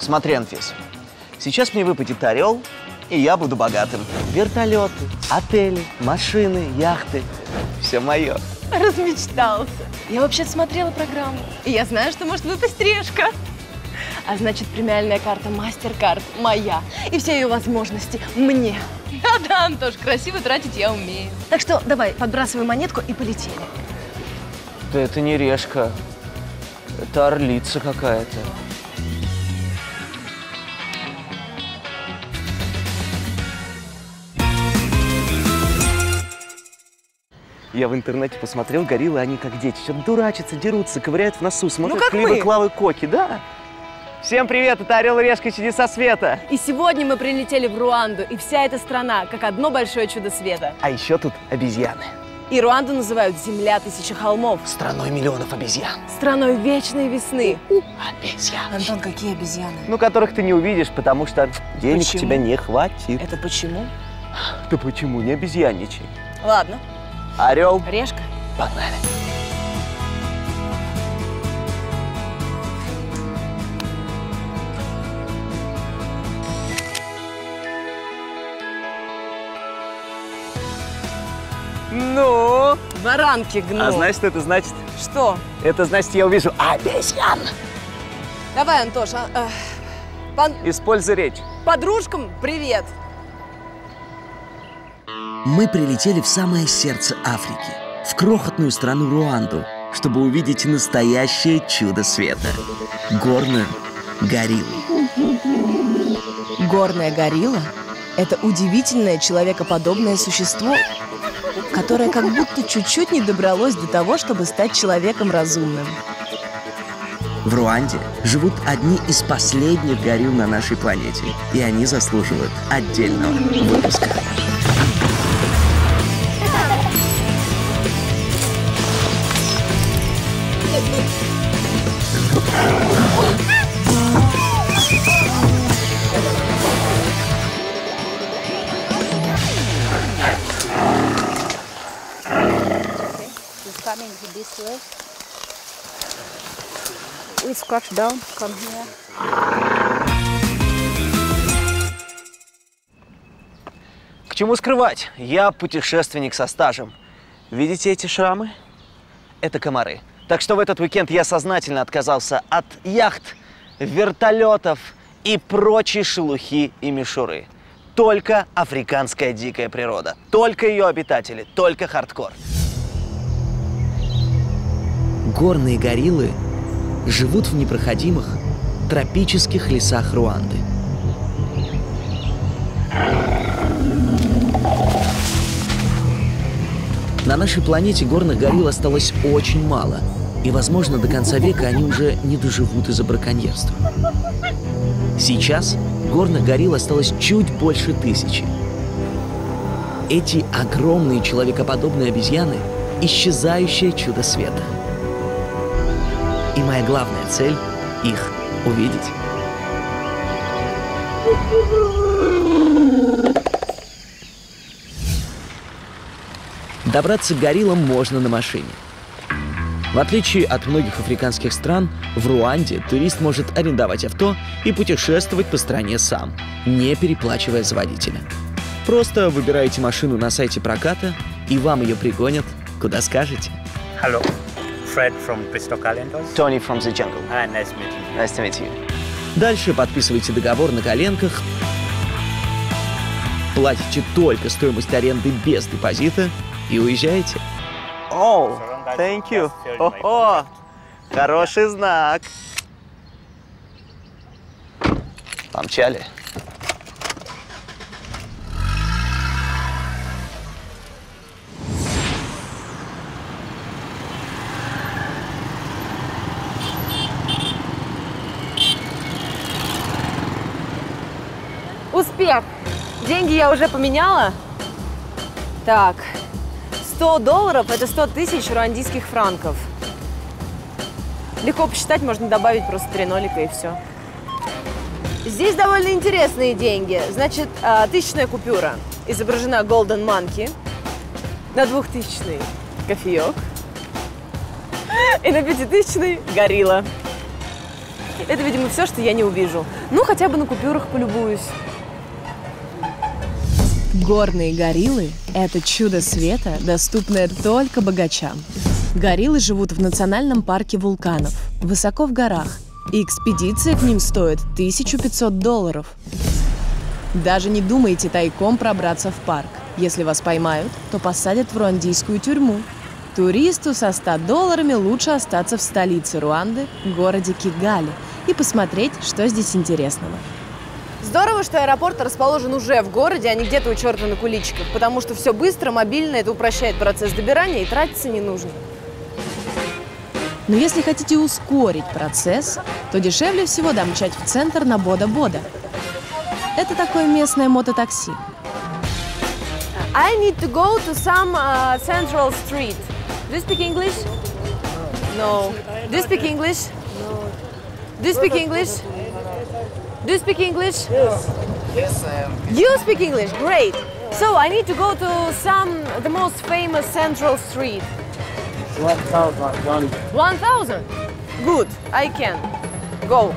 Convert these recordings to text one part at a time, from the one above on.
Смотри, Анфис, сейчас мне выпадет орел, и я буду богатым. Вертолеты, отели, машины, яхты. Все мое. Размечтался. Я вообще-то смотрела программу. И я знаю, что может выпасть решка. А значит, премиальная карта MasterCard моя. И все ее возможности мне. Да-да, Антош, красиво тратить я умею. Так что давай, подбрасывай монетку и полетели. Да это не решка. Это орлица какая-то. Я в интернете посмотрел, гориллы, они как дети. Что-то дурачатся, дерутся, ковыряют в носу, смотрят как клипы мы. Клавы Коки, да? Всем привет, это Орел и Решка, чудеса света. И сегодня мы прилетели в Руанду, и вся эта страна как одно большое чудо света. А еще тут обезьяны. И Руанду называют «Земля тысячи холмов». Страной миллионов обезьян. Страной вечной весны. Обезьян. Антон, какие обезьяны? Ну, которых ты не увидишь, потому что денег Почему? у тебя не хватит. Это почему? Да почему? Не обезьянничай. Ладно. Орел. Решка. Погнали. Ну? Баранки гну. А знаешь, что это значит? Что? Это значит, я увижу обезьян. Давай, Антош, Используй речь. подружкам привет. Мы прилетели в самое сердце Африки, в крохотную страну Руанду, чтобы увидеть настоящее чудо света – горную гориллу. Горная горилла – это удивительное человекоподобное существо, которое как будто чуть-чуть не добралось до того, чтобы стать человеком разумным. В Руанде живут одни из последних горилл на нашей планете, и они заслуживают отдельного выпуска. Coming this way. We scratch down, come here. К чему скрывать? Я путешественник со стажем. Видите эти шрамы? Это комары. Так что в этот уикенд я сознательно отказался от яхт, вертолетов и прочей шелухи и мишуры. Только африканская дикая природа. Только ее обитатели. Только хардкор. Горные гориллы живут в непроходимых тропических лесах Руанды. На нашей планете горных горилл осталось очень мало, и, возможно, до конца века они уже не доживут из-за браконьерства. Сейчас горных горилл осталось чуть больше 1000. Эти огромные человекоподобные обезьяны – исчезающее чудо света. И моя главная цель – их увидеть. Добраться к гориллам можно на машине. В отличие от многих африканских стран, в Руанде турист может арендовать авто и путешествовать по стране сам, не переплачивая за водителя. Просто выбираете машину на сайте проката, и вам ее пригонят, куда скажете. Hello, Fred from Bristol Calendars. Tony from the jungle. Hi, nice meeting you. Nice to meet you. Дальше подписывайте договор на коленках, платите только стоимость аренды без депозита и уезжаете. О, thank you. О, хороший знак. Помчали. Успех! Деньги я уже поменяла. Так, $100 – это 100 тысяч руандийских франков. Легко посчитать, можно добавить просто 3 нолика и все. Здесь довольно интересные деньги. Значит, 1000-я купюра изображена Golden Monkey, на 2000-й кофеек и на 5000-й горилла. Это, видимо, все, что я не увижу. Ну, хотя бы на купюрах полюбуюсь. Горные гориллы – это чудо света, доступное только богачам. Гориллы живут в национальном парке вулканов, высоко в горах, и экспедиция к ним стоит $1500. Даже не думайте тайком пробраться в парк. Если вас поймают, то посадят в руандийскую тюрьму. Туристу со $100 лучше остаться в столице Руанды, городе Кигали, и посмотреть, что здесь интересного. Здорово, что аэропорт расположен уже в городе, а не где-то у черта на куличиках, потому что все быстро, мобильно, это упрощает процесс добирания и тратиться не нужно. Но если хотите ускорить процесс, то дешевле всего домчать в центр на Бода-Бода. Это такое местное мототакси. I need to go to some central street. Do you speak English? No. Do you speak English? No. Do you speak English? Do you speak English? Yes. Yes, I am. You speak English? Great. So I need to go to the most famous central street. 1,000. 1,000? Good. I can. Go.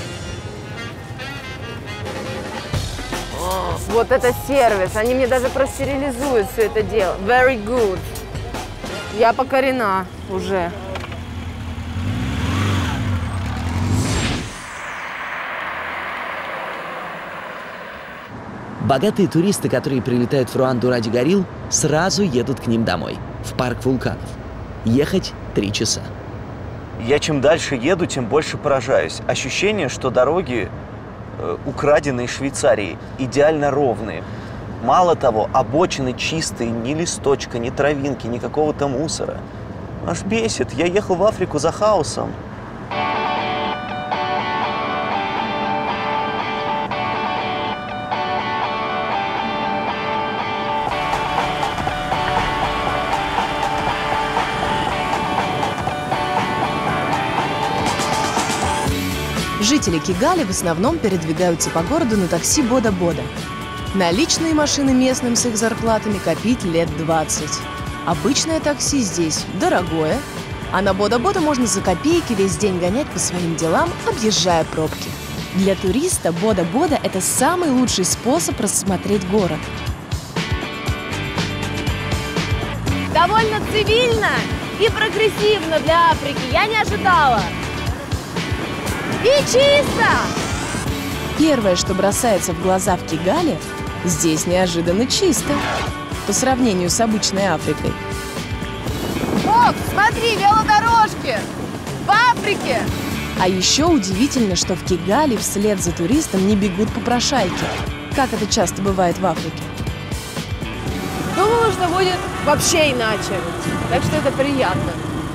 Вот это сервис. Они мне даже простерилизуют все это дело. Very good. Я покорена уже. Богатые туристы, которые прилетают в Руанду ради горилл, сразу едут к ним домой, в парк вулканов. Ехать 3 часа. Я чем дальше еду, тем больше поражаюсь. Ощущение, что дороги, украденные Швейцарией, идеально ровные. Мало того, обочины чистые, ни листочка, ни травинки, ни какого-то мусора. Аж бесит. Я ехал в Африку за хаосом. Жители Кигали в основном передвигаются по городу на такси Бода-Бода. Наличные машины местным с их зарплатами копить лет 20. Обычное такси здесь дорогое, а на Бода-Бода можно за копейки весь день гонять по своим делам, объезжая пробки. Для туриста Бода-Бода – это самый лучший способ рассмотреть город. Довольно цивильно и прогрессивно для Африки, я не ожидала. И чисто! Первое, что бросается в глаза в Кигали, здесь неожиданно чисто, по сравнению с обычной Африкой. Вот, смотри, велодорожки! В Африке! А еще удивительно, что в Кигали вслед за туристом не бегут попрошайки, как это часто бывает в Африке. Думала, что будет вообще иначе, так что это приятно.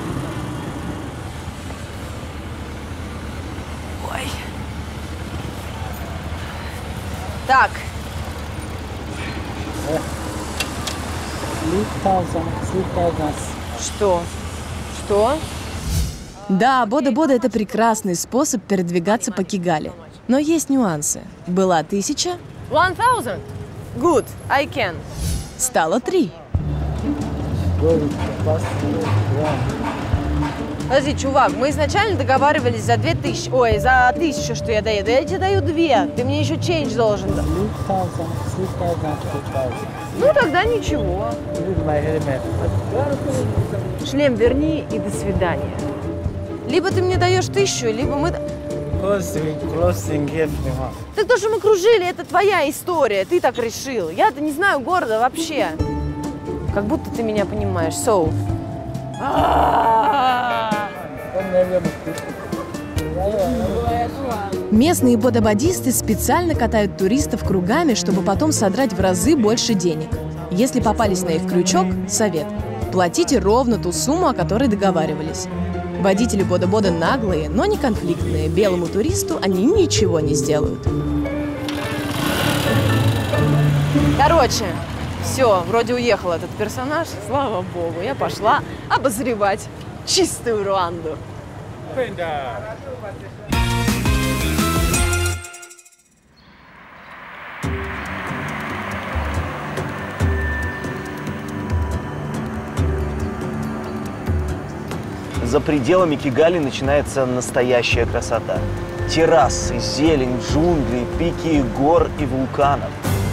Так. 3,000. Что? Что? Да, Бода-Бода – это прекрасный способ передвигаться по Кигали. Но есть нюансы. Была 1000. 1000? Good, I can. Стало 3. Подожди, чувак, мы изначально договаривались за 2000, ой, за 1000, что я доеду. Я тебе даю 2, ты мне еще чейндж должен. Ну, тогда ничего. Шлем верни и до свидания. Либо ты мне даешь 1000, либо мы... Так то, что мы кружили, это твоя история, ты так решил. Я-то не знаю города вообще. Как будто ты меня понимаешь. So. Местные бодободисты специально катают туристов кругами, чтобы потом содрать в разы больше денег. Если попались на их крючок, совет – платите ровно ту сумму, о которой договаривались. Водители Бода-Бода наглые, но не конфликтные. Белому туристу они ничего не сделают. Короче, все, вроде уехал этот персонаж. Слава богу, я пошла обозревать чистую Руанду. За пределами Кигали начинается настоящая красота. Террасы, зелень, джунгли, пики гор и вулканов.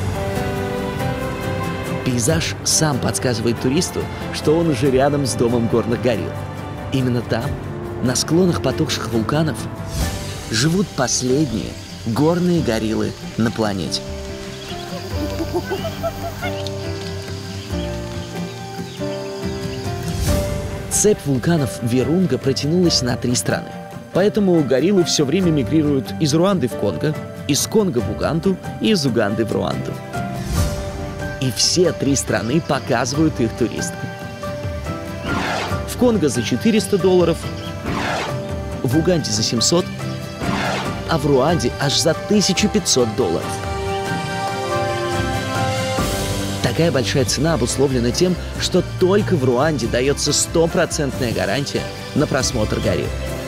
Пейзаж сам подсказывает туристу, что он уже рядом с домом горных горилл. Именно там, на склонах потухших вулканов, живут последние горные гориллы на планете. Цепь вулканов Вирунга протянулась на 3 страны. Поэтому гориллы все время мигрируют из Руанды в Конго, из Конго в Уганду и из Уганды в Руанду. И все 3 страны показывают их туристам. В Конго за $400, в Уганде за 700, а в Руанде аж за $1500. Такая большая цена обусловлена тем, что только в Руанде дается 100% гарантия на просмотр горилл.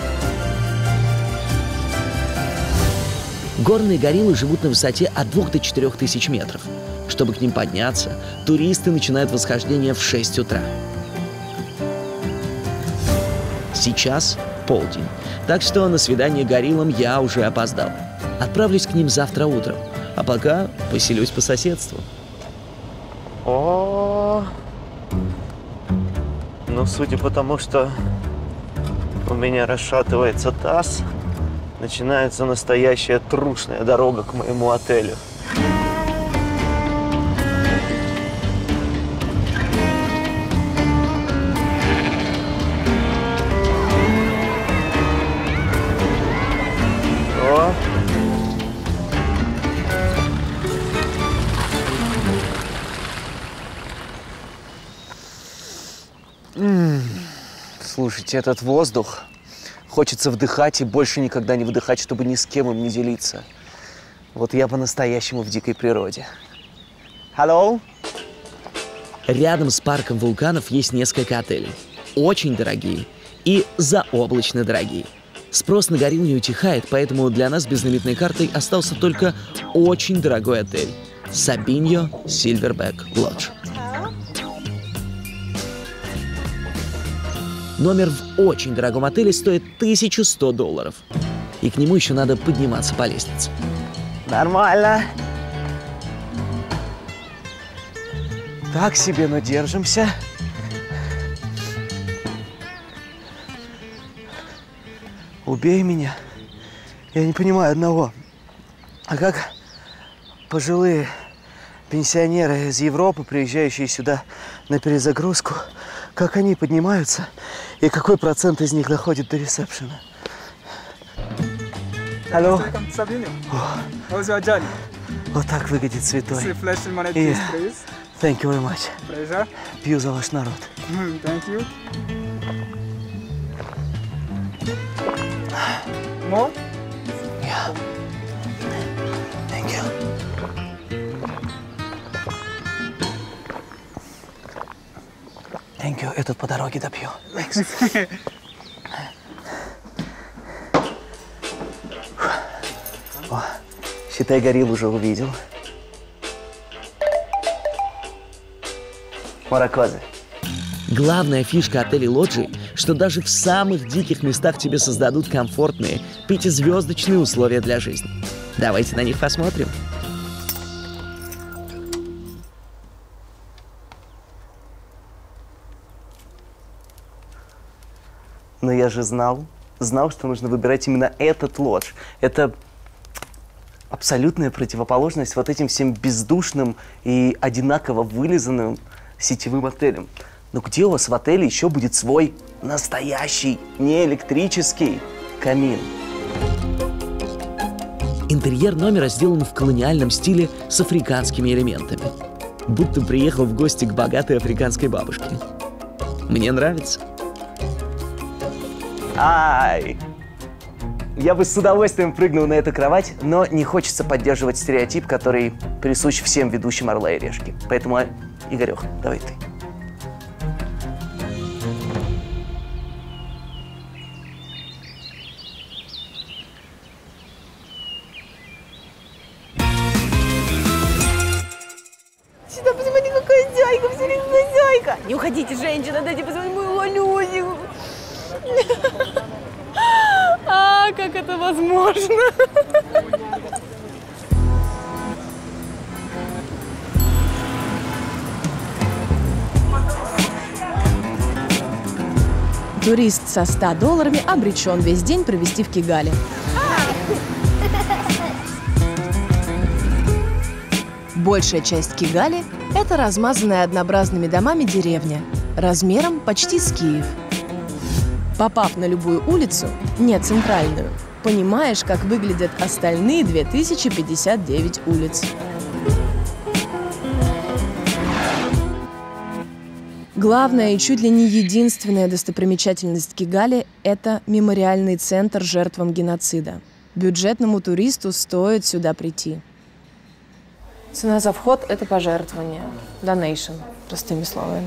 Горные гориллы живут на высоте от 2 до 4 тысяч метров. Чтобы к ним подняться, туристы начинают восхождение в 6 утра. Сейчас полдень, так что на свидание гориллам я уже опоздал. Отправлюсь к ним завтра утром, а пока поселюсь по соседству. О, ну, судя по тому, что у меня расшатывается таз, начинается настоящая трушная дорога к моему отелю. Слушайте, этот воздух хочется вдыхать и больше никогда не выдыхать, чтобы ни с кем им не делиться. Вот я по-настоящему в дикой природе. Hello? Рядом с парком вулканов есть несколько отелей. Очень дорогие и заоблачно дорогие. Спрос на горилл не утихает, поэтому для нас безлимитной картой остался только очень дорогой отель – Сабиньо Сильвербэк Лодж. Номер в очень дорогом отеле стоит $1100. И к нему еще надо подниматься по лестнице. Нормально. Так себе, но держимся. Убей меня. Я не понимаю одного. А как пожилые пенсионеры из Европы, приезжающие сюда на перезагрузку, как они поднимаются и какой процент из них доходит до ресепшена? Алло. How's your journey? Вот так выглядит святой. Flash and money, Yeah. please. Thank you very much. Pleasure. Пью за ваш народ. Thank you. More? Yeah. Thank you. Thank you. Этот по дороге допью. Thanks. О, считай, горилл уже увидел. Маракозы. Главная фишка отелей лоджий, что даже в самых диких местах тебе создадут комфортные 5-звездочные условия для жизни. Давайте на них посмотрим. Но я же знал, что нужно выбирать именно этот лодж. Это абсолютная противоположность вот этим всем бездушным и одинаково вылизанным сетевым отелям. Но где у вас в отеле еще будет свой настоящий, не электрический камин? Интерьер номера сделан в колониальном стиле с африканскими элементами. Будто приехал в гости к богатой африканской бабушке. Мне нравится. Ай! Я бы с удовольствием прыгнул на эту кровать, но не хочется поддерживать стереотип, который присущ всем ведущим «Орла и решки». Поэтому, Игорек, давай ты. Сюда посмотри, какая зайка, посмотри, какая зайка. Не уходите, женщина, дайте посмотреть мою Валюсику. А, как это возможно. Турист со $100 обречен весь день провести в Кигали. Большая часть Кигали – это размазанная однообразными домами деревня, размером почти с Киев. Попав на любую улицу, не центральную, понимаешь, как выглядят остальные 2059 улиц. Главная и чуть ли не единственная достопримечательность Кигали – это мемориальный центр жертвам геноцида. Бюджетному туристу стоит сюда прийти. Цена за вход – это пожертвование. Donation, простыми словами.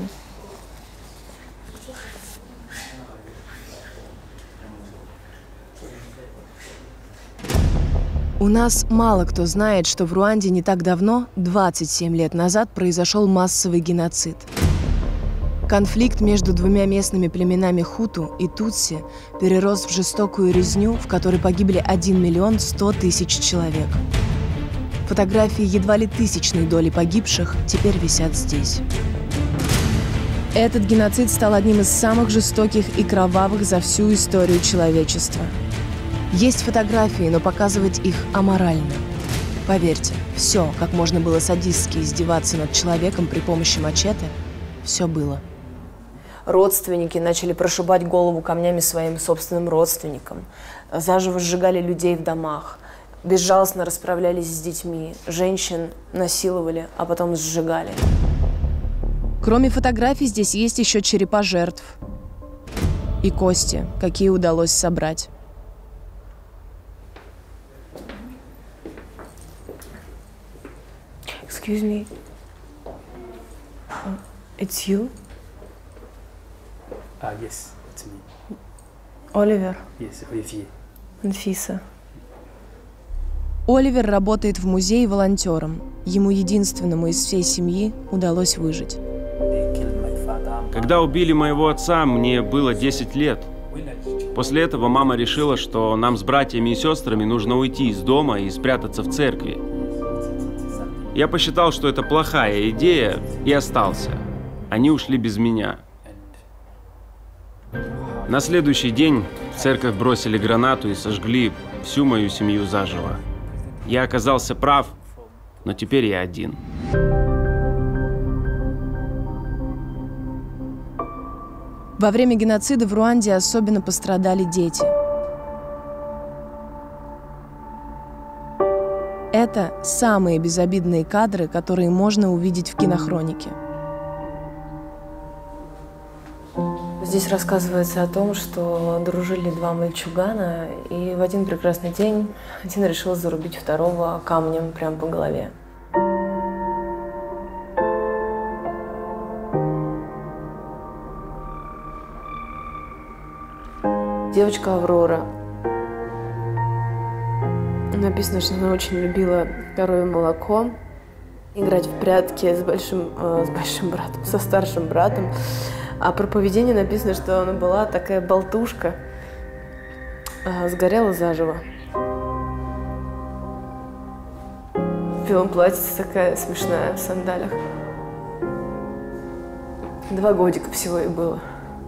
У нас мало кто знает, что в Руанде не так давно, 27 лет назад, произошел массовый геноцид. Конфликт между двумя местными племенами Хуту и Тутси перерос в жестокую резню, в которой погибли 1 100 000 человек. Фотографии едва ли тысячной доли погибших теперь висят здесь. Этот геноцид стал одним из самых жестоких и кровавых за всю историю человечества. Есть фотографии, но показывать их аморально. Поверьте, все, как можно было садистски издеваться над человеком при помощи мачете, все было. Родственники начали прошибать голову камнями своим собственным родственникам. Заживо сжигали людей в домах. Безжалостно расправлялись с детьми. Женщин насиловали, а потом сжигали. Кроме фотографий, здесь есть еще черепа жертв. И кости, какие удалось собрать. Excuse me. It's you? Yes, it's me. Оливер. Yes, Olivier. Анфиса. Оливер работает в музее волонтером. Ему единственному из всей семьи удалось выжить. Когда убили моего отца, мне было 10 лет. После этого мама решила, что нам с братьями и сестрами нужно уйти из дома и спрятаться в церкви. Я посчитал, что это плохая идея, и остался. Они ушли без меня. На следующий день в церковь бросили гранату и сожгли всю мою семью заживо. Я оказался прав, но теперь я один. Во время геноцида в Руанде особенно пострадали дети. Это самые безобидные кадры, которые можно увидеть в кинохронике. Здесь рассказывается о том, что дружили два мальчугана, и в один прекрасный день один решил зарубить второго камнем прямо по голове. Девочка Аврора. Написано, что она очень любила коровье молоко, играть в прятки с большим братом, со старшим братом. А про поведение написано, что она была такая болтушка, сгорела заживо. В белом платьице такая смешная, в сандалях. 2 годика всего ей было.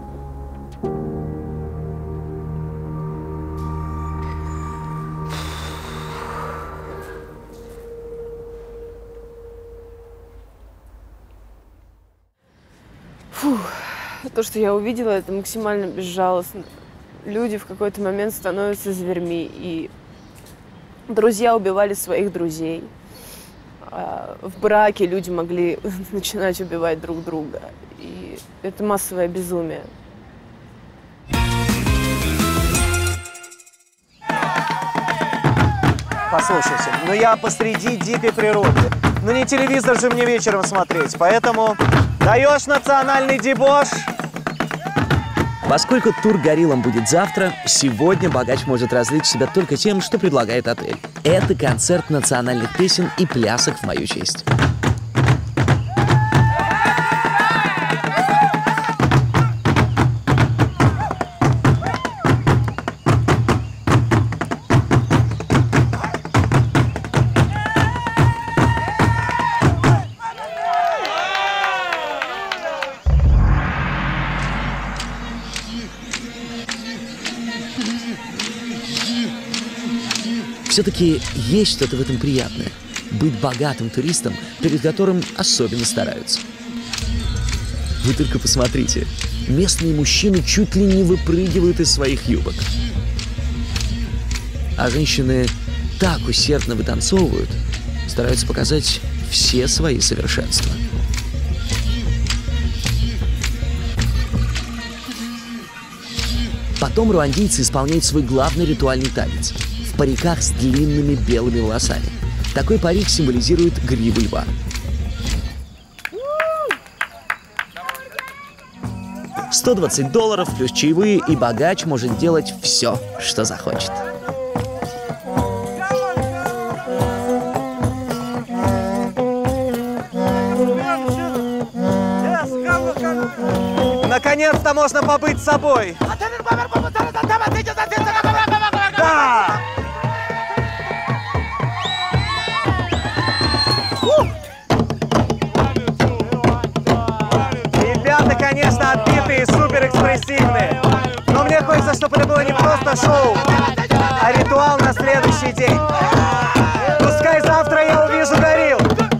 Фух. То, что я увидела, это максимально безжалостно. Люди в какой-то момент становятся зверьми, и друзья убивали своих друзей. В браке люди могли начинать убивать друг друга. И это массовое безумие. Послушайте, но я посреди дикой природы. Ну не телевизор же мне вечером смотреть, поэтому даешь национальный дебош. Поскольку тур гориллам будет завтра, сегодня богач может развлечь себя только тем, что предлагает отель. Это концерт национальных песен и плясок в мою честь. все-таки есть что-то в этом приятное. Быть богатым туристом, перед которым особенно стараются. Вы только посмотрите. Местные мужчины чуть ли не выпрыгивают из своих юбок. А женщины так усердно вытанцовывают, стараются показать все свои совершенства. Потом руандийцы исполняют свой главный ритуальный танец в париках с длинными белыми волосами. Такой парик символизирует гриву льва. $120 плюс чаевые, и богач может делать все, что захочет. Наконец-то можно побыть собой. Да! Ребята, конечно, отбитые и суперэкспрессивные. Но мне хочется, чтобы это было не просто шоу, а ритуал на следующий день. Пускай завтра я увижу горилл.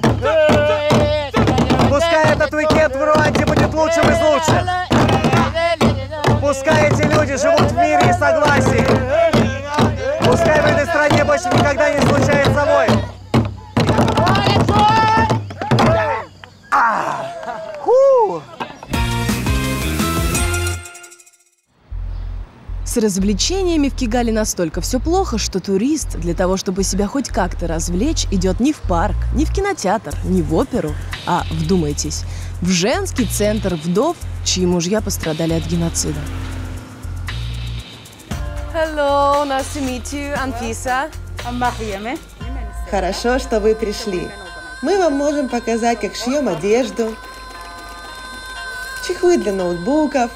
Пускай этот уикенд в Руанде будет лучшим из лучших. Пускай эти люди живут в мире и согласии. Пускай в этой стране больше никогда не случается войн. С развлечениями в Кигали настолько все плохо, что турист для того, чтобы себя хоть как-то развлечь, идет не в парк, не в кинотеатр, не в оперу, а, вдумайтесь, в женский центр вдов, чьи мужья пострадали от геноцида. Hello, nice to meet you, Анфиса. Хорошо, что вы пришли. Мы вам можем показать, как шьем одежду, чехлы для ноутбуков.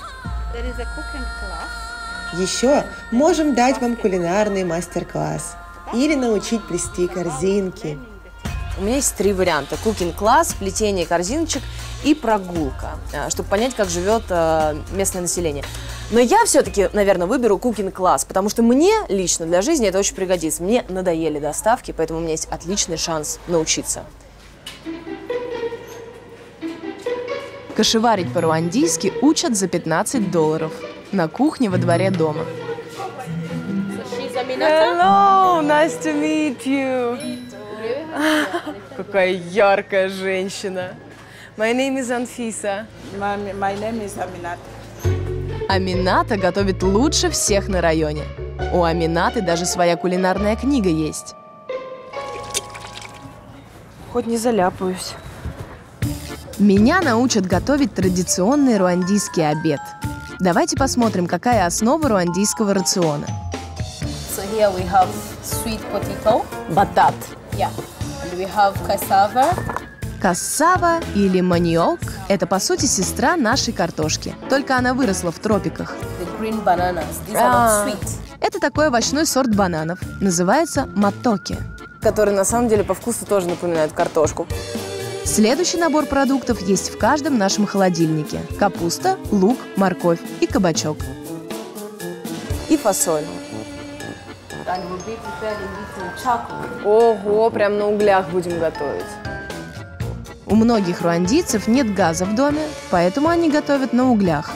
Еще можем дать вам кулинарный мастер-класс или научить плести корзинки. У меня есть 3 варианта. Кукинг-класс, плетение корзиночек и прогулка, чтобы понять, как живет местное население. Но я все-таки, наверное, выберу кукинг-класс, потому что мне лично для жизни это очень пригодится. Мне надоели доставки, поэтому у меня есть отличный шанс научиться. Кашеварить по-руандийски учат за $15 на кухне во дворе дома. Hello, nice to meet you. Какая яркая женщина. My name is Анфиса. My name is Aminat. Амината готовит лучше всех на районе. У Аминаты даже своя кулинарная книга есть. Хоть не заляпаюсь. Меня научат готовить традиционный руандийский обед. Давайте посмотрим, какая основа руандийского рациона. So here we have sweet potato. Батат. Yeah. And we have cassava. Кассава или маниок – это, по сути, сестра нашей картошки. Только она выросла в тропиках. The green bananas. These are not sweet. Это такой овощной сорт бананов. Называется матоки. Который на самом деле по вкусу тоже напоминает картошку. Следующий набор продуктов есть в каждом нашем холодильнике. Капуста, лук, морковь и кабачок. И фасоль. Ого, прям на углях будем готовить. У многих руандийцев нет газа в доме, поэтому они готовят на углях.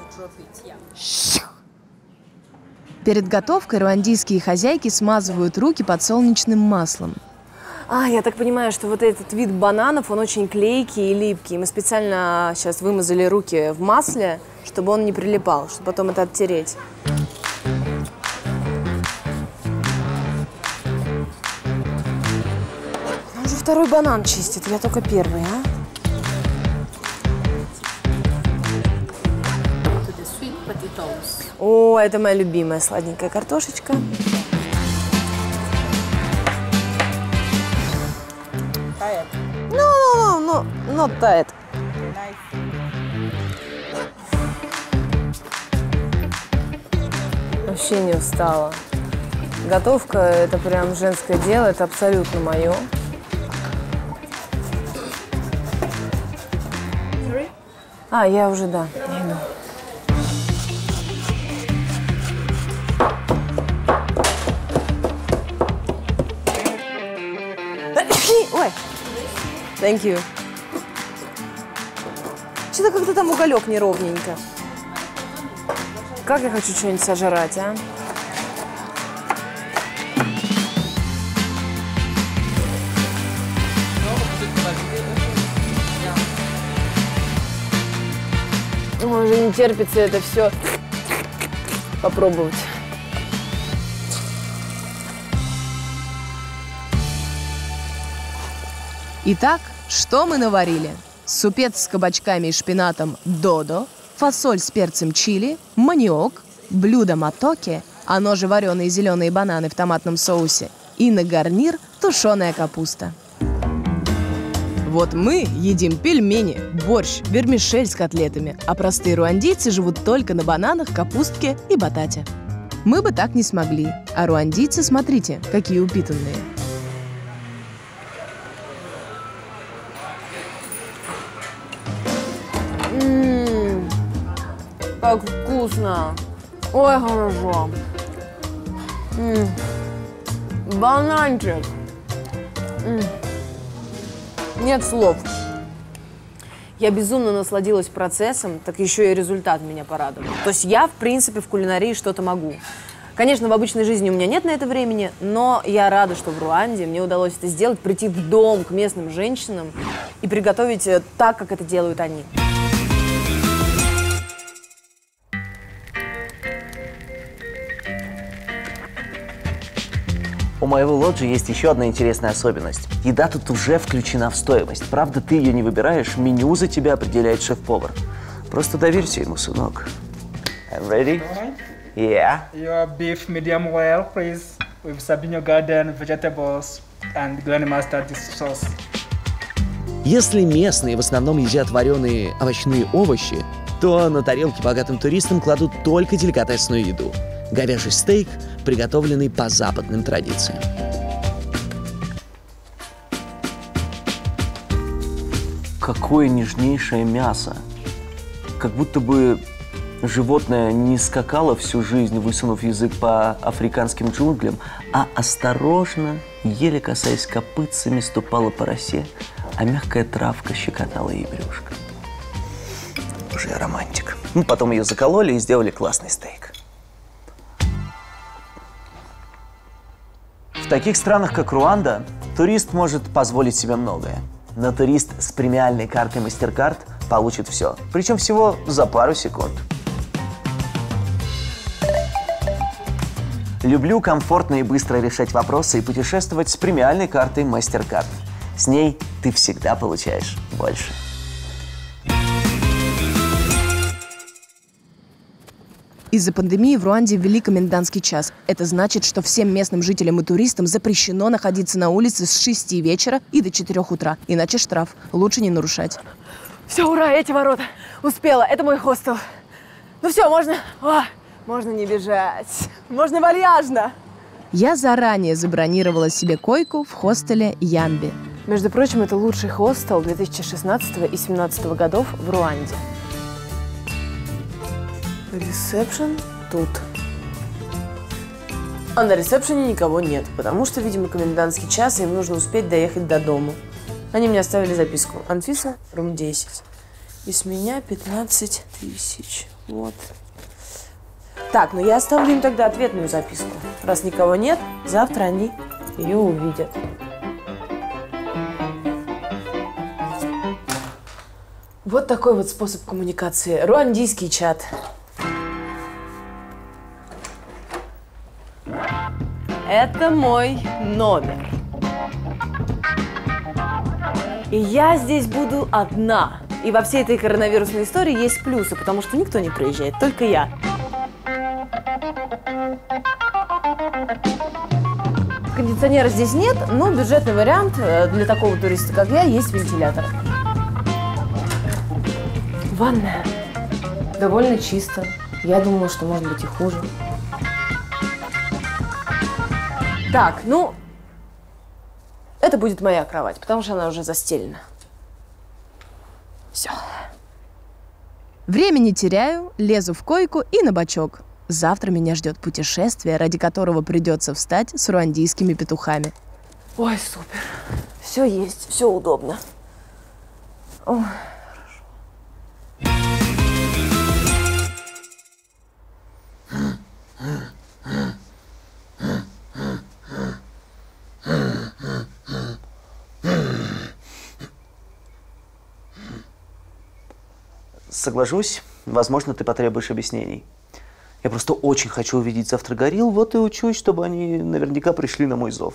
Перед готовкой руандийские хозяйки смазывают руки подсолнечным маслом. Я так понимаю, что вот этот вид бананов, он очень клейкий и липкий. Мы специально сейчас вымазали руки в масле, чтобы он не прилипал, чтобы потом это оттереть. Он же второй банан чистит, я только первый, а? О, это моя любимая сладенькая картошечка. No, not tired. Вообще не устала. Готовка – это прям женское дело, это абсолютно мое. Я уже, да, я иду. Thank you. Что-то как-то там уголек неровненько. Как я хочу что-нибудь сожрать, а? Ой, уже не терпится это все попробовать. Итак, что мы наварили? Супец с кабачками и шпинатом додо, фасоль с перцем чили, маниок, блюдо матоке, оно же вареные зеленые бананы в томатном соусе, и на гарнир тушеная капуста. Вот мы едим пельмени, борщ, вермишель с котлетами, а простые руандийцы живут только на бананах, капустке и батате. Мы бы так не смогли, а руандийцы, смотрите, какие упитанные. Как вкусно! Ой, хорошо! Бананчик! Нет слов. Я безумно насладилась процессом, так еще и результат меня порадовал. То есть я, в принципе, в кулинарии что-то могу. Конечно, в обычной жизни у меня нет на это времени, но я рада, что в Руанде мне удалось это сделать, прийти в дом к местным женщинам и приготовить так, как это делают они. У моего лоджи есть еще одна интересная особенность. Еда тут уже включена в стоимость. Правда, ты ее не выбираешь, меню за тебя определяет шеф-повар. Просто доверься ему, сынок. I'm ready? Yeah. Your beef medium well, please, with Sabino garden, vegetables, and grandmaster dish sauce. Если местные в основном едят вареные овощные овощи, то на тарелки богатым туристам кладут только деликатесную еду. Говяжий стейк, приготовленный по западным традициям. Какое нежнейшее мясо. Как будто бы животное не скакало всю жизнь, высунув язык по африканским джунглям, а осторожно, еле касаясь копытцами, ступало по росе, а мягкая травка щекотала ей брюшко. Уже романтик. Ну, потом ее закололи и сделали классный стейк. В таких странах, как Руанда, турист может позволить себе многое. Но турист с премиальной картой MasterCard получит все. Причем всего за пару секунд. Люблю комфортно и быстро решать вопросы и путешествовать с премиальной картой MasterCard. С ней ты всегда получаешь больше. Из-за пандемии в Руанде ввели комендантский час. Это значит, что всем местным жителям и туристам запрещено находиться на улице с 6 вечера и до 4 утра. Иначе штраф. Лучше не нарушать. Все, ура, эти ворота. Успела. Это мой хостел. Ну все, можно... можно не бежать. Можно вальяжно. Я заранее забронировала себе койку в хостеле Ямби. Между прочим, это лучший хостел 2016 и 2017 годов в Руанде. Ресепшн тут. А на ресепшене никого нет, потому что, видимо, комендантский час, и им нужно успеть доехать до дома. Они мне оставили записку. Анфиса, рум 10. И с меня 15 тысяч. Вот. Так, ну я оставлю им тогда ответную записку. Раз никого нет, завтра они ее увидят. Вот такой вот способ коммуникации. Руандийский чат. Это мой номер. И я здесь буду одна. И во всей этой коронавирусной истории есть плюсы, потому что никто не приезжает, только я. Кондиционера здесь нет, но бюджетный вариант для такого туриста, как я, есть вентилятор. Ванная. Довольно чисто. Я думала, что может быть и хуже. Так, ну, это будет моя кровать, потому что она уже застелена. Все. Время не теряю, лезу в койку и на бочок. Завтра меня ждет путешествие, ради которого придется встать с руандийскими петухами. Ой, супер. Все есть, все удобно. Ой. Соглашусь, возможно, ты потребуешь объяснений. Я просто очень хочу увидеть завтра горилл, вот и учусь, чтобы они наверняка пришли на мой зов.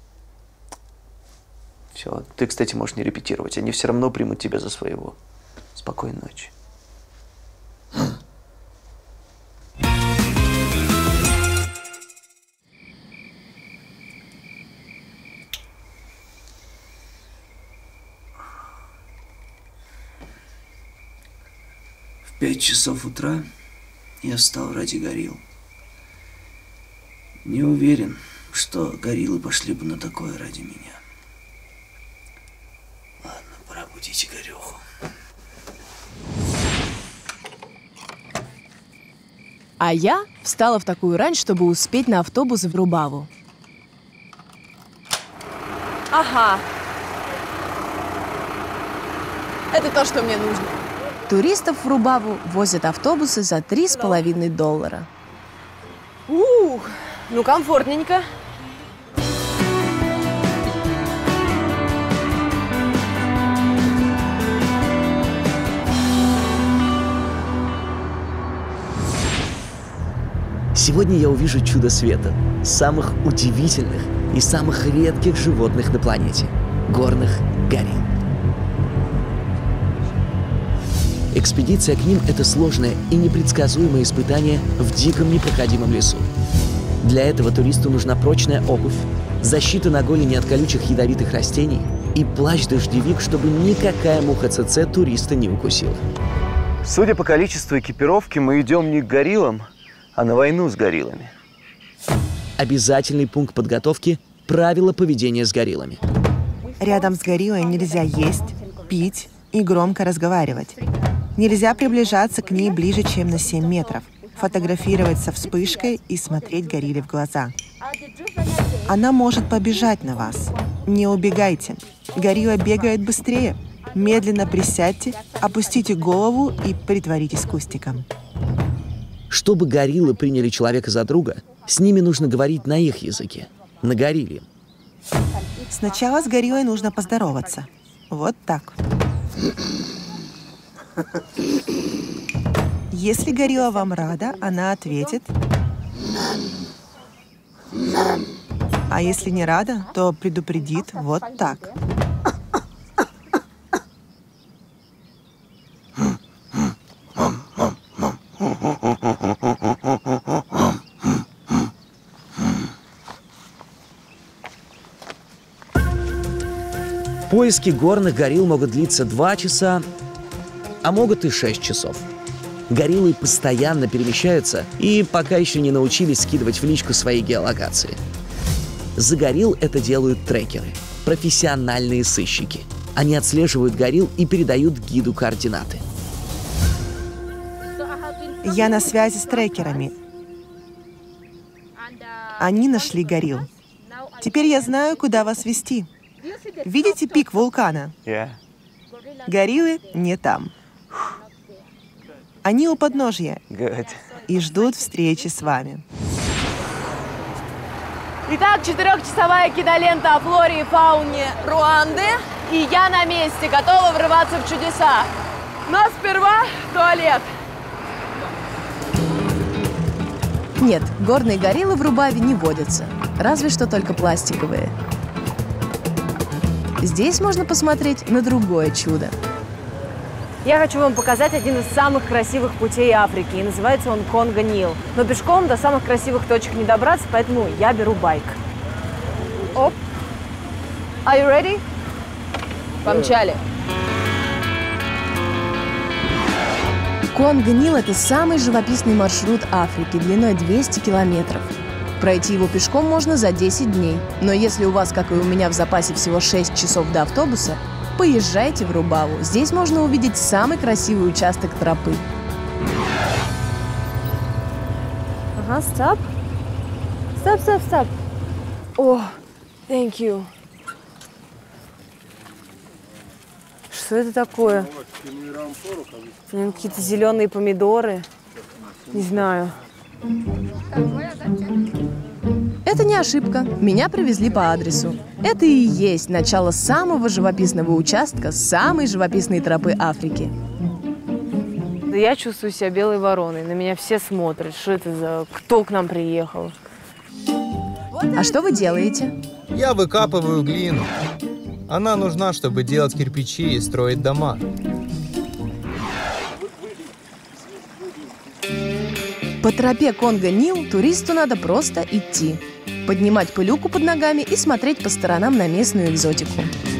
Все, ты, кстати, можешь не репетировать, они все равно примут тебя за своего. Спокойной ночи. В 5 часов утра я встал ради горилл. Не уверен, что гориллы пошли бы на такое ради меня. Ладно, пора будить Игореху. А я встала в такую рань, чтобы успеть на автобус в Рубаву. Ага. Это то, что мне нужно. Туристов в Рубаву возят автобусы за $3,5. Ну комфортненько. Сегодня я увижу чудо света, самых удивительных и самых редких животных на планете – горных горилл. Экспедиция к ним – это сложное и непредсказуемое испытание в диком непроходимом лесу. Для этого туристу нужна прочная обувь, защита на голени от колючих ядовитых растений и плащ-дождевик, чтобы никакая муха ЦЦ туриста не укусила. Судя по количеству экипировки, мы идем не к гориллам, а на войну с гориллами. Обязательный пункт подготовки – правила поведения с гориллами. Рядом с гориллой нельзя есть, пить и громко разговаривать. Нельзя приближаться к ней ближе, чем на 7 метров, фотографировать со вспышкой и смотреть горилле в глаза. Она может побежать на вас. Не убегайте. Горилла бегает быстрее. Медленно присядьте, опустите голову и притворитесь кустиком. Чтобы гориллы приняли человека за друга, с ними нужно говорить на их языке, на горилле. Сначала с гориллой нужно поздороваться. Вот так. Если горилла вам рада, она ответит. А если не рада, то предупредит вот так. Поиски горных горилл могут длиться 2 часа, а могут и 6 часов. Гориллы постоянно перемещаются и пока еще не научились скидывать в личку свои геолокации. За горилл это делают трекеры, профессиональные сыщики. Они отслеживают горилл и передают гиду координаты. Я на связи с трекерами. Они нашли горилл. Теперь я знаю, куда вас вести. Видите пик вулкана? Гориллы не там. Они у подножья и ждут встречи с вами. Итак, 4-часовая кинолента о флоре и фауне Руанды. И я на месте, готова врываться в чудеса. Но сперва туалет. Нет, горные гориллы в Рубаве не водятся. Разве что только пластиковые. Здесь можно посмотреть на другое чудо. Я хочу вам показать один из самых красивых путей Африки. И называется он Конго-Нил. Но пешком до самых красивых точек не добраться, поэтому я беру байк. Оп. Are you ready? Помчали. Конго-Нил – это самый живописный маршрут Африки длиной 200 километров. Пройти его пешком можно за 10 дней. Но если у вас, как и у меня, в запасе всего 6 часов до автобуса, поезжайте в Рубаву. Здесь можно увидеть самый красивый участок тропы. Ага, стоп. Стоп, стоп, стоп. О, thank you. Что это такое? Какие-то зеленые помидоры. Не знаю. Это не ошибка. Меня привезли по адресу. Это и есть начало самого живописного участка самой живописной тропы Африки. Да я чувствую себя белой вороной. На меня все смотрят. Что это за... Кто к нам приехал? А что вы делаете? Я выкапываю глину. Она нужна, чтобы делать кирпичи и строить дома. По тропе Конго-Нил туристу надо просто идти, поднимать пылюку под ногами и смотреть по сторонам на местную экзотику.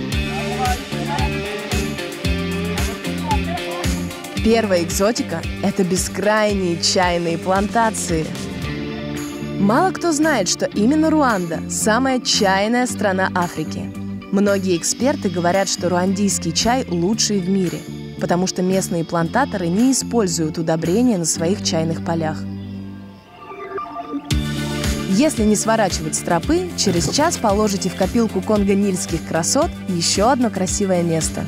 Первая экзотика – это бескрайние чайные плантации. Мало кто знает, что именно Руанда – самая чайная страна Африки. Многие эксперты говорят, что руандийский чай лучший в мире, потому что местные плантаторы не используют удобрения на своих чайных полях. Если не сворачивать с тропы, через час положите в копилку конго-нильских красот еще одно красивое место.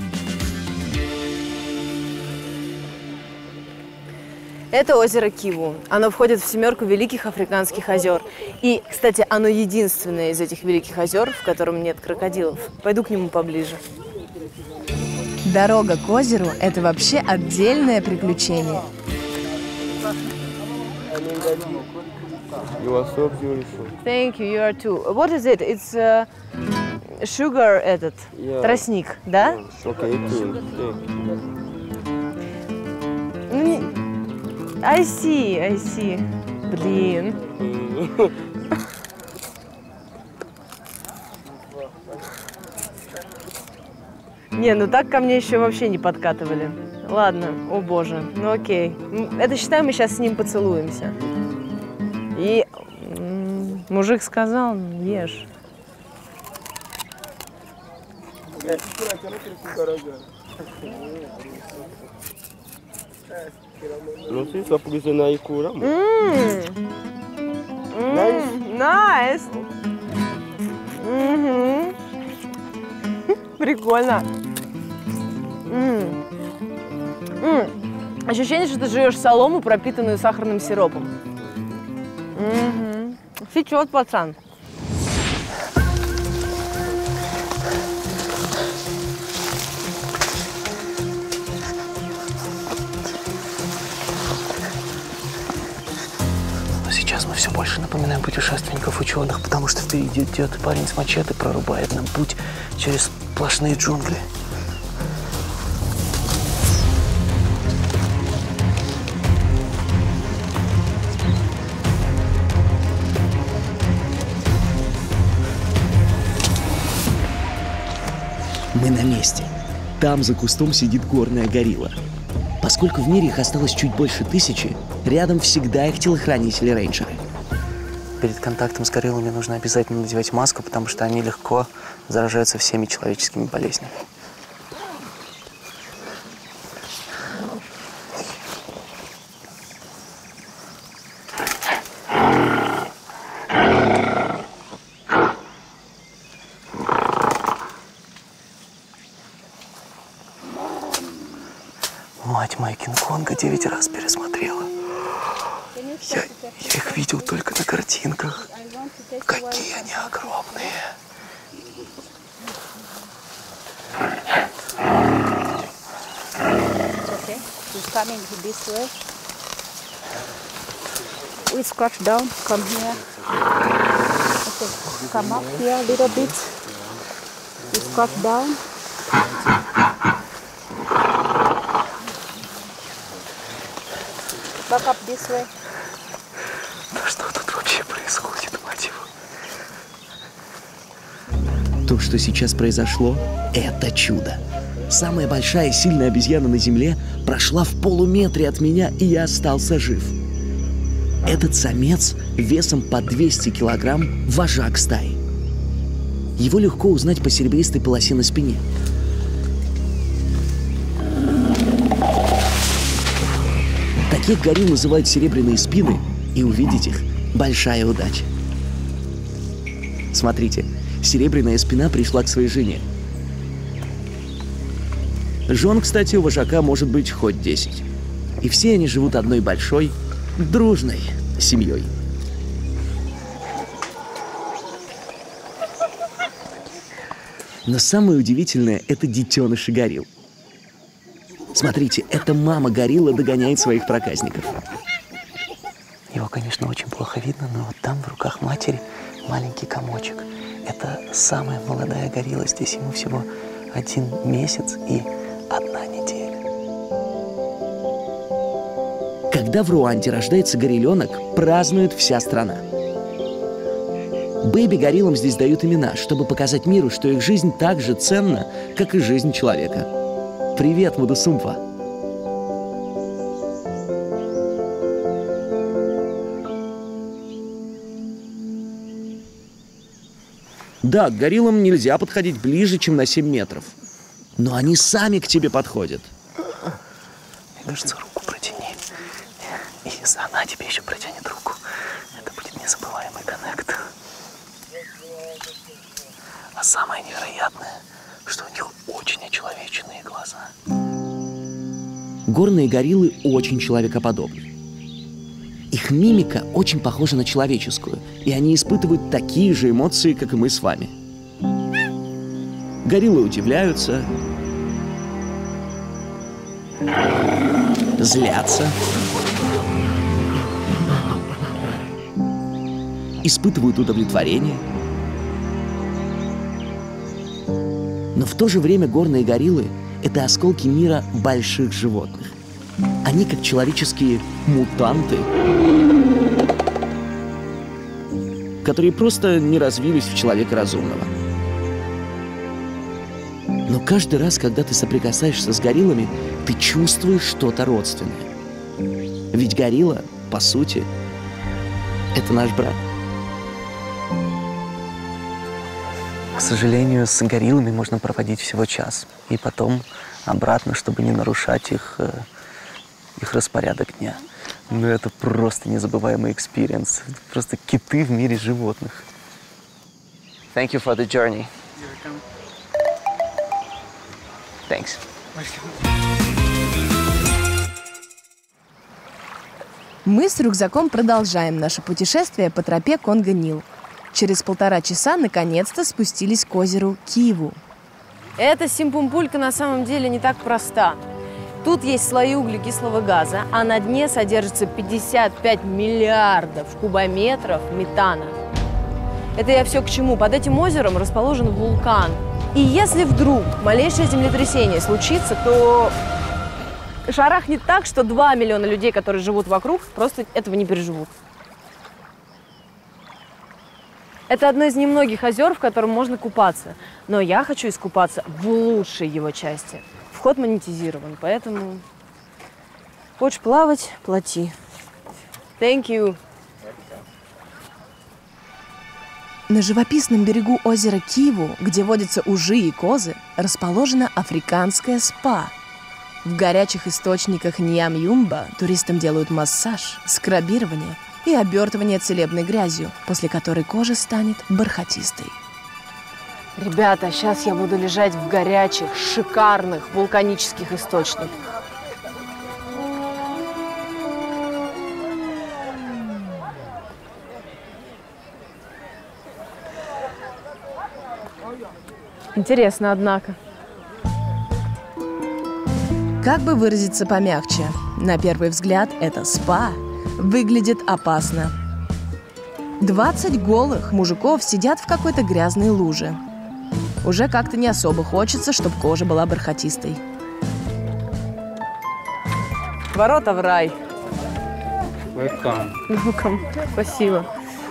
Это озеро Киву. Оно входит в 7 великих африканских озер. И, кстати, оно единственное из этих великих озер, в котором нет крокодилов. Пойду к нему поближе. Дорога к озеру – это вообще отдельное приключение. You are so beautiful. Thank you, you are too. What is it? It's sugar этот, тростник, да? Okay, I see. Блин. Не, ну так ко мне еще вообще не подкатывали. Ладно, о боже, ну окей. Это считай, мы сейчас с ним поцелуемся. И мужик сказал, ешь. Nice. Прикольно. Ощущение, что ты жуешь солому, пропитанную сахарным сиропом. Сечет, пацан. Но сейчас мы все больше напоминаем путешественников-ученых, потому что впереди идет парень с мачете, прорубает нам путь через сплошные джунгли. Мы на месте. Там за кустом сидит горная горилла. Поскольку в мире их осталось чуть больше 1000, рядом всегда их телохранители-рейнджеры. Перед контактом с гориллами нужно обязательно надевать маску, потому что они легко заражаются всеми человеческими болезнями. Мать моя, Кинг-Конга 9 раз пересмотрела. Я их видел только на картинках. Какие они огромные. We scratch down, come here. Okay, come up here a little bit. We scratch down. Back up this way. Да что тут вообще происходит, мать его? То, что сейчас произошло, это чудо. Самая большая и сильная обезьяна на Земле прошла в полуметре от меня, и я остался жив. Этот самец весом по 200 килограмм – вожак стаи. Его легко узнать по серебристой полосе на спине. Таких горилл называют серебряные спины, и увидеть их – большая удача. Смотрите, серебряная спина пришла к своей жене. Жен, кстати, у вожака может быть хоть 10. И все они живут одной большой, дружной семьей. Но самое удивительное – это детеныши горилл. Смотрите, эта мама горилла догоняет своих проказников. Его, конечно, очень плохо видно, но вот там в руках матери маленький комочек. Это самая молодая горилла. Здесь ему всего 1 месяц и 1 неделя. Когда в Руанде рождается горилленок, празднует вся страна. Бэйби-гориллам здесь дают имена, чтобы показать миру, что их жизнь так же ценна, как и жизнь человека. Привет, Мудусумпа! Да, к гориллам нельзя подходить ближе, чем на 7 метров. Но они сами к тебе подходят. Мне кажется, руку протяни. И если она тебе еще протянет руку, это будет незабываемый коннект. А самое невероятное, что у них очень очеловеченные глаза. Горные гориллы очень человекоподобны. Их мимика очень похожа на человеческую, и они испытывают такие же эмоции, как и мы с вами. Гориллы удивляются, злятся, испытывают удовлетворение. Но в то же время горные гориллы – это осколки мира больших животных. Они как человеческие мутанты, которые просто не развились в человека разумного. Но каждый раз, когда ты соприкасаешься с гориллами, ты чувствуешь что-то родственное. Ведь горилла, по сути, это наш брат. К сожалению, с гориллами можно проводить всего час. И потом обратно, чтобы не нарушать их распорядок дня. Но это просто незабываемый экспириенс. Просто киты в мире животных. Thank you for the journey. Thanks. Мы с рюкзаком продолжаем наше путешествие по тропе Конго-Нил. Через 1,5 часа наконец-то спустились к озеру Киву. Эта симпумпулька на самом деле не так проста. Тут есть слои углекислого газа, а на дне содержится 55 миллиардов кубометров метана. Это я все к чему? Под этим озером расположен вулкан. И если вдруг малейшее землетрясение случится, то шарахнет так, что 2 миллиона людей, которые живут вокруг, просто этого не переживут. Это одно из немногих озер, в котором можно купаться. Но я хочу искупаться в лучшей его части. Вход монетизирован, поэтому хочешь плавать – плати. Thank you. На живописном берегу озера Киву, где водятся ужи и козы, расположена африканская спа. В горячих источниках Ньям-Юмба туристам делают массаж, скрабирование и обертывание целебной грязью, после которой кожа станет бархатистой. Ребята, сейчас я буду лежать в горячих, шикарных вулканических источниках. Интересно, однако. Как бы выразиться помягче, на первый взгляд это спа выглядит опасно. 20 голых мужиков сидят в какой-то грязной луже. Уже как-то не особо хочется, чтобы кожа была бархатистой. Ворота в рай. Welcome. Welcome. Спасибо.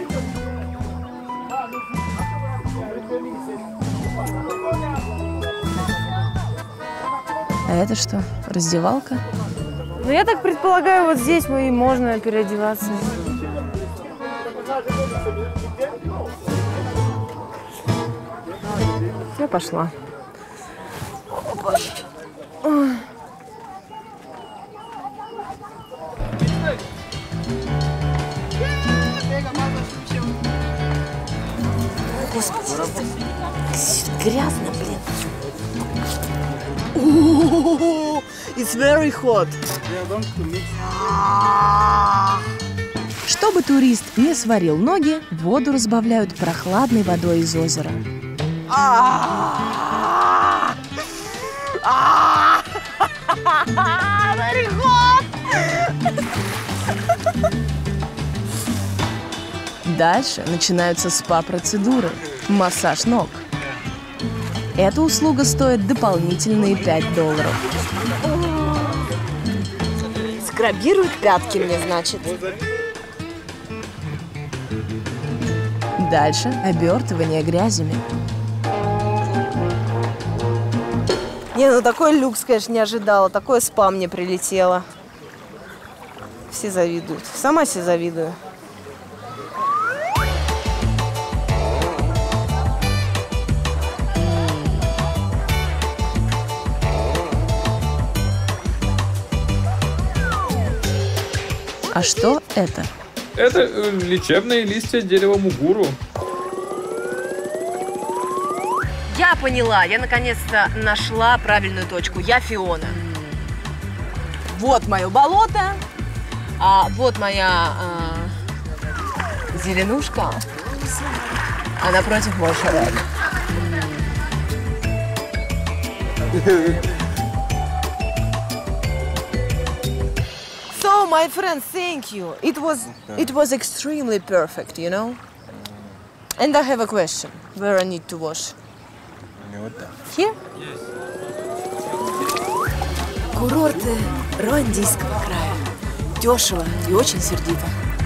А это что, раздевалка? Ну, я так предполагаю, вот здесь и можно переодеваться. Я пошла. Ой. Господи, грязно, блин. It's very hot. Чтобы турист не сварил ноги, воду разбавляют прохладной водой из озера. Very hot. Дальше начинаются спа-процедуры, массаж ног. Эта услуга стоит дополнительные $5. Скрабируют пятки мне, значит. Дальше обертывание грязями. Не, ну такой люкс, конечно, не ожидала. Такое спа мне прилетело. Все завидуют. Сама себе завидую. А что это? Это лечебные листья дерева мугуру. Я поняла. Я наконец-то нашла правильную точку. Я Фиона. Вот мое болото. А вот моя зеленушка. А напротив мой шарик. So, my friend, thank you. It was extremely perfect, you know. And I have a question. Where I need to wash? Here? Курорты Руандийского края. Дешево и очень сердито.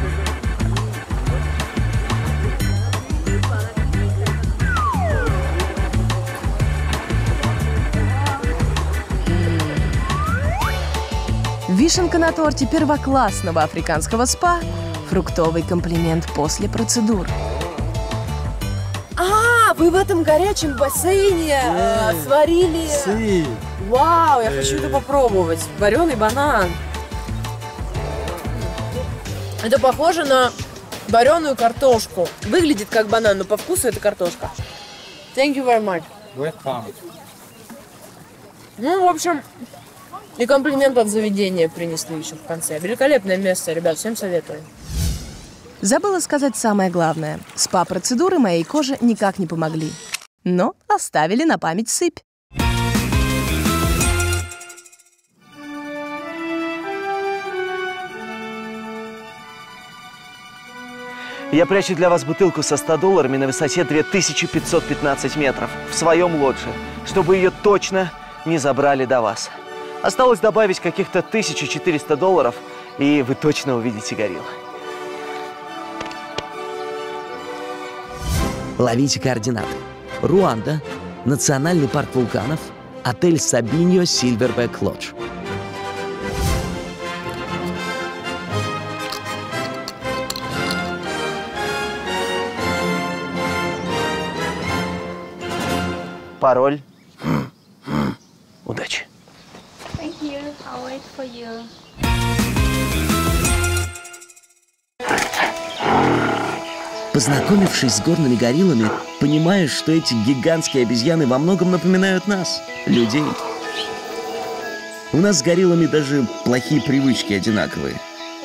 Вишенка на торте первоклассного африканского спа – фруктовый комплимент после процедур. А, вы в этом горячем бассейне сварили... Вау, я хочу это попробовать. Вареный банан. Это похоже на вареную картошку. Выглядит как банан, но по вкусу это картошка. Thank you very much. Welcome. Ну, в общем, и комплимент от заведения принесли еще в конце. Великолепное место, ребят, всем советую. Забыла сказать самое главное. Спа-процедуры моей коже никак не помогли. Но оставили на память сыпь. Я прячу для вас бутылку со $100 на высоте 2515 метров в своем лодже, чтобы ее точно не забрали до вас. Осталось добавить каких-то $1400, и вы точно увидите горилл. Ловите координаты. Руанда, Национальный парк вулканов, отель Сабиньо Сильвербэк Лодж. Пароль. Удачи. Thank you. I'll wait for you. Познакомившись с горными гориллами, понимаешь, что эти гигантские обезьяны во многом напоминают нас, людей. У нас с гориллами даже плохие привычки одинаковые.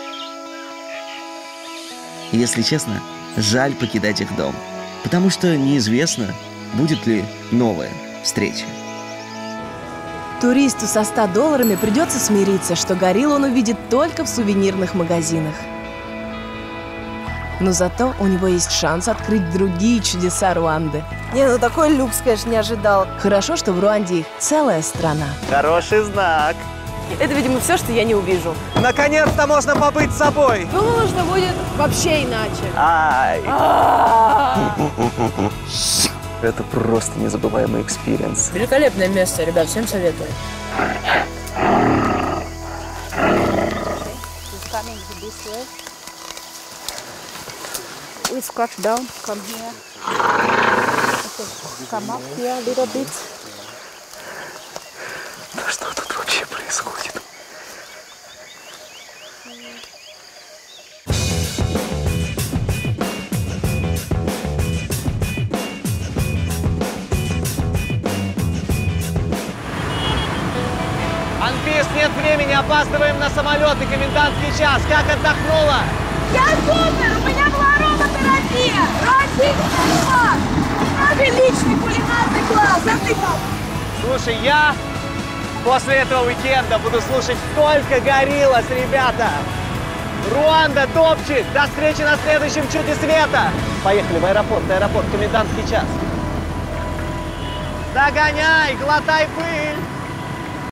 Если честно, жаль покидать их дом, потому что неизвестно, будет ли новая встреча. Туристу со $100 придется смириться, что гориллу он увидит только в сувенирных магазинах. Но зато у него есть шанс открыть другие чудеса Руанды. Не, ну такой люкс, конечно, не ожидал. Хорошо, что в Руанде их целая страна. Хороший знак. Это, видимо, все, что я не увижу. Наконец-то можно побыть собой. Думала, что будет вообще иначе. Ай. Это просто незабываемый экспириенс. Великолепное место, ребят, всем советую. We scratch down, come here. Okay, come up here a little bit. Да что тут вообще происходит? времени, опаздываем на самолет и комендантский час. Как отдохнула? Я супер! У меня была ароматерапия! Родительный класс! Приличный кулинарный класс! А ты как? Слушай, я после этого уикенда буду слушать только Гориллас, ребята! Руанда, топчик! До встречи на следующем чуде света! Поехали в аэропорт, комендантский час. Догоняй, глотай пыль!